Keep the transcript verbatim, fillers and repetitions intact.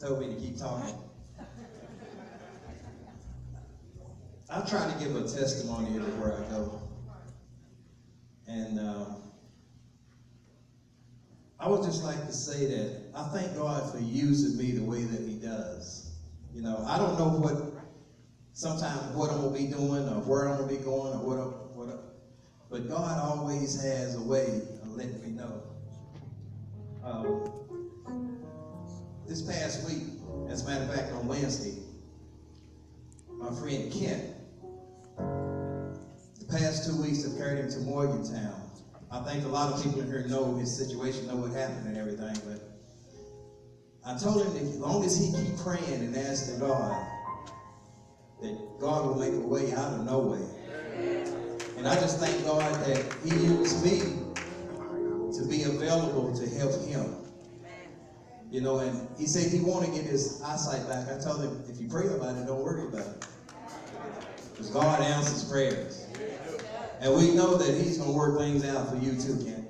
told me to keep talking. I try to give a testimony everywhere I go. And uh, I would just like to say that I thank God for using me the way that he does. You know, I don't know what, sometimes what I'm going to be doing or where I'm going to be going or what, I'm, what I'm, but God always has a way of letting me know. Um, this past week, as a matter of fact, on Wednesday, my friend Kent, the past two weeks have carried him to Morgantown. I think a lot of people in here know his situation, know what happened and everything, but I told him that as long as he keep praying and asking God, that God will make a way out of no way. And I just thank God that he used me to be available to help him. You know, and he said he wanted to get his eyesight back. I told him, if you pray about it, don't worry about it. Because God answers prayers. And we know that he's going to work things out for you too, Ken.